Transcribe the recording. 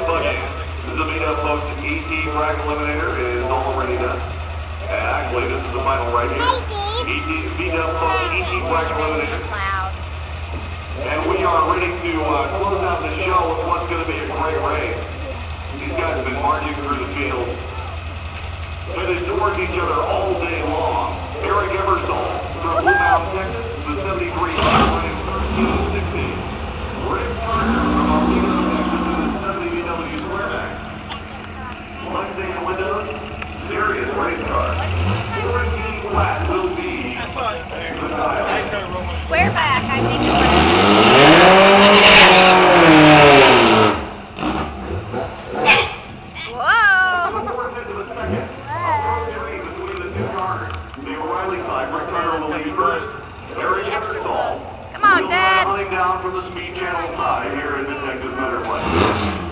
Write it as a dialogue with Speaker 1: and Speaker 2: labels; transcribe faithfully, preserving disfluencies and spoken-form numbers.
Speaker 1: Buggy. This is a meetup, folks. E T Bracket Eliminator is already done. And actually, this is the final right here. E T meetup, folks. E T Bracket Eliminator. And we are ready to uh, close out the show with what's going to be a great race. These guys have been marching through the field, headed towards each other all day long. Eric Eversole from Blue Mountain, Texas, the seventy-three running thirteen sixteen. Rick Turner from Alpena, Texas, in the seventy B W Squareback. Lexington Windows, serious race car. fourteen flat will be the dial.
Speaker 2: Squareback, I think it was. Come on, Dad.
Speaker 1: Down from the Speed Channel side here in the Texas Motorplex.